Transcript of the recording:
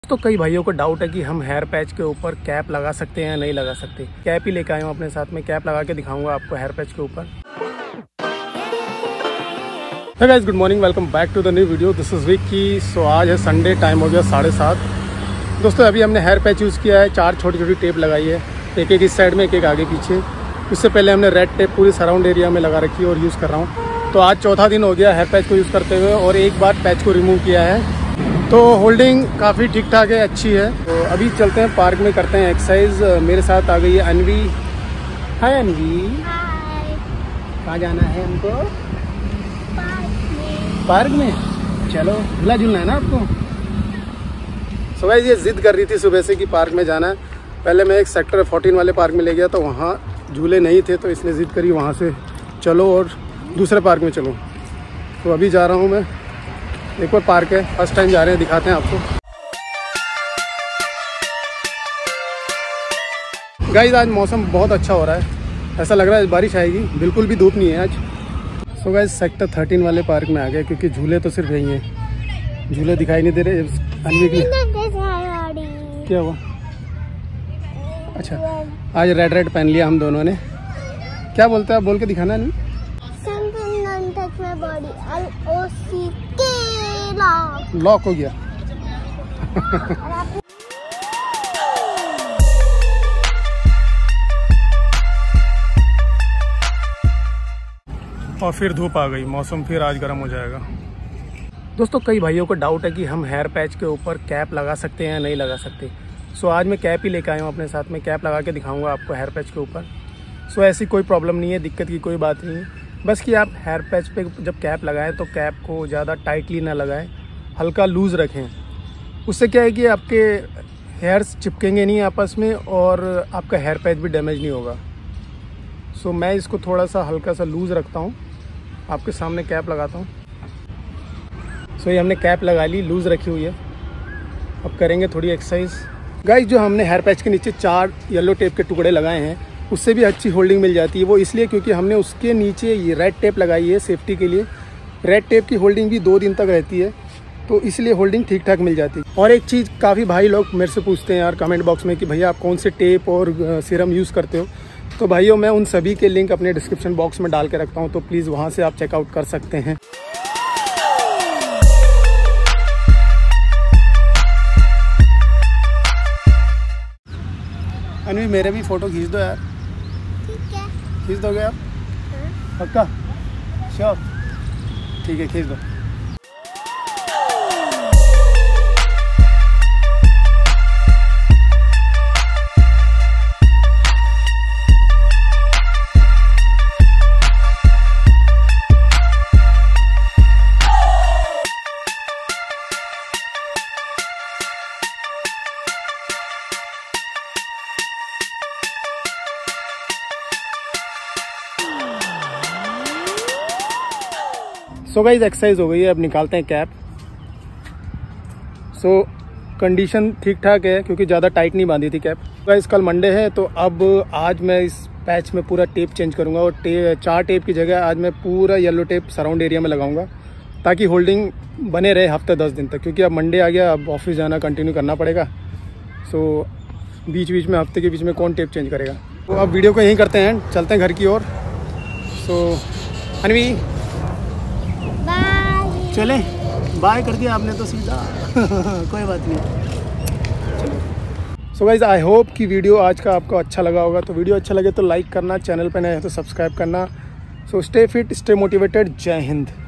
तो कई भाइयों को डाउट है कि हम हेयर पैच के ऊपर कैप लगा सकते हैं या नहीं लगा सकते। कैप ही लेकर आया हूँ अपने साथ में, कैप लगा के दिखाऊंगा आपको हेयर पैच के ऊपर। Hey guys, good morning, welcome back to the new video. This is Vicky. So आज है संडे, टाइम हो गया 7:30। दोस्तों अभी हमने हेयर पैच यूज़ किया है, 4 छोटी छोटी टेप लगाई है, एक एक इस साइड में, एक एक आगे पीछे। उससे पहले हमने रेड टेप पूरी सराउंड एरिया में लगा रखी है और यूज़ कर रहा हूँ। तो आज चौथा दिन हो गया हेयर पैच को यूज़ करते हुए और एक बार पैच को रिमूव किया है। तो होल्डिंग काफ़ी ठीक ठाक है, अच्छी है। तो अभी चलते हैं पार्क में, करते हैं एक्सरसाइज। मेरे साथ आ गई है अनवी। हाय अनवी। कहाँ जाना है हमको? पार्क में। चलो, झूला झूलना है ना आपको। सो गाइस, ये जिद कर रही थी सुबह से कि पार्क में जाना है। पहले मैं एक सेक्टर 14 वाले पार्क में ले गया तो वहाँ झूले नहीं थे, तो इसने जिद करी वहाँ से चलो और दूसरे पार्क में चलो। तो अभी जा रहा हूँ मैं, एक और पार्क है, फर्स्ट टाइम जा रहे हैं, दिखाते हैं आपको। गाइस आज मौसम बहुत अच्छा हो रहा है, ऐसा लग रहा है बारिश आएगी, बिल्कुल भी धूप नहीं है आज। सो गाइस सेक्टर 13 वाले पार्क में आ गए, क्योंकि झूले तो सिर्फ यही हैं, झूले दिखाई नहीं दे रहे अनवी के लिए। क्या हुआ? अच्छा, आज रेड रेड पहन लिया हम दोनों ने। क्या बोलते हैं, बोल के दिखाना नहीं। लॉक हो गया। और फिर धूप आ गई, मौसम फिर आज गर्म हो जाएगा। दोस्तों कई भाइयों को डाउट है कि हम हेयर पैच के ऊपर कैप लगा सकते हैं या नहीं लगा सकते। सो आज मैं कैप ही लेकर आया हूँ अपने साथ में, कैप लगा के दिखाऊंगा आपको हेयर पैच के ऊपर। सो ऐसी कोई प्रॉब्लम नहीं है, दिक्कत की कोई बात नहीं है। बस कि आप हेयर पैच पे जब कैप लगाएं तो कैप को ज़्यादा टाइटली ना लगाएं, हल्का लूज़ रखें। उससे क्या है कि आपके हेयर्स चिपकेंगे नहीं आपस में और आपका हेयर पैच भी डैमेज नहीं होगा। सो मैं इसको थोड़ा सा हल्का सा लूज़ रखता हूँ, आपके सामने कैप लगाता हूँ। सो ये हमने कैप लगा ली, लूज़ रखी हुई है। अब करेंगे थोड़ी एक्सरसाइज। गाइस जो हमने हेयर पैच के नीचे 4 येलो टेप के टुकड़े लगाए हैं, उससे भी अच्छी होल्डिंग मिल जाती है। वो इसलिए क्योंकि हमने उसके नीचे ये रेड टेप लगाई है सेफ्टी के लिए। रेड टेप की होल्डिंग भी 2 दिन तक रहती है, तो इसलिए होल्डिंग ठीक ठाक मिल जाती है। और एक चीज़, काफ़ी भाई लोग मेरे से पूछते हैं यार कमेंट बॉक्स में कि भैया आप कौन से टेप और सीरम यूज़ करते हो। तो भाइयों मैं उन सभी के लिंक अपने डिस्क्रिप्शन बॉक्स में डाल के रखता हूँ, तो प्लीज़ वहाँ से आप चेकआउट कर सकते हैं। अनवी मेरे भी फ़ोटो खींच दो यार। ठीक है, खींच दोगे आप? पक्का? श्योर? ठीक है, खींच दो। सो गाइस एक्सरसाइज हो गई है, अब निकालते हैं कैप। सो कंडीशन ठीक ठाक है, क्योंकि ज़्यादा टाइट नहीं बांधी थी कैप। गाइस कल मंडे है, तो अब आज मैं इस पैच में पूरा टेप चेंज करूंगा और 4 टेप की जगह आज मैं पूरा येलो टेप सराउंड एरिया में लगाऊंगा, ताकि होल्डिंग बने रहे हफ्ते 10 दिन तक। क्योंकि अब मंडे आ गया, अब ऑफिस जाना कंटिन्यू करना पड़ेगा। सो बीच बीच में, हफ्ते के बीच में कौन टेप चेंज करेगा। तो अब वीडियो को यहीं करते हैं, चलते हैं घर की ओर। सो अनवी चले, बाय कर दिया आपने तो सीधा। कोई बात नहीं, चलो। सो गाइज आई होप कि वीडियो आज का आपको अच्छा लगा होगा। तो वीडियो अच्छा लगे तो लाइक करना, चैनल पे नए हैं तो सब्सक्राइब करना। So stay fit, stay motivated. जय हिंद।